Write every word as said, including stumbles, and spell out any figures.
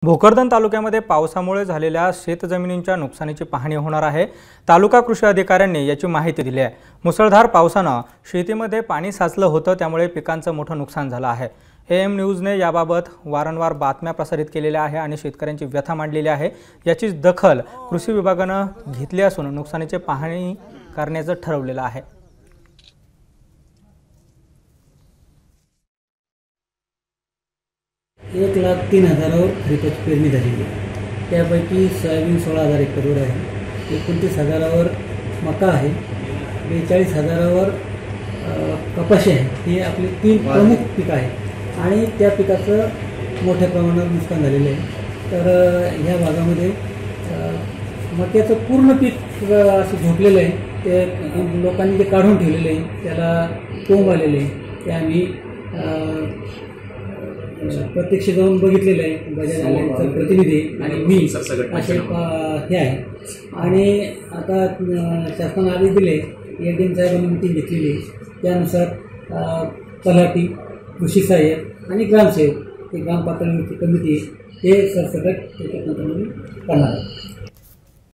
भोकरदन तालुक्यामध्ये पावसामुळे झालेल्या शेतजमिनींच्या नुकसानीची पाहणी होणार आहे। तालुका कृषी अधिकाऱ्यांनी याची माहिती दिली आहे। मुसळधार पावसाने शेतीमध्ये पाणी साचलं होतं, त्यामुळे पिकांचं मोठं नुकसान झालं आहे। एएम न्यूजने याबाबत वारंवार बातम्या प्रसारित केलेल्या आहे आणि शेतकऱ्यांची व्यथा मांडलेली आहे। याची दखल कृषी विभागाने घेतली असून नुकसानीची पाहणी करण्याचं ठरवलेलं आहे। एक लाख तीन हजारावर खरीपाची पेरणी झालेली आहे। त्यापैकी सोयाबीन सोळा हजार एकरवर आहे, एकोणतीस हजारावर मका आहे, बेचाळीस हजारावर कपाशी आहे। हे आपले तीन प्रमुख पीक आहे आणि त्या पिकाचं मोठ्या प्रमाणात नुकसान झालेलं आहे। तर ह्या भागामध्ये मक्याचं पूर्ण पीक असं झोपलेलं आहे। ते लोकांनी जे काढून ठेवलेलं आहे त्याला कोंब आलेले आहे, ते आम्ही प्रत्यक्ष जाऊन बघितलेलं आहे। बजाज आल्याचं प्रतिनिधी आणि मी असे हे आहे आणि आता शासनाने आदेश दिले, एडीएम साहेबांनी मिटिंग घेतलेली, त्यानुसार तलाठी, कृषी सहाय्यक आणि ग्रामसेवक हे ग्राम पातळीवरची कमिटी हे सरसकट त्याच्यानंतर करणार आहे।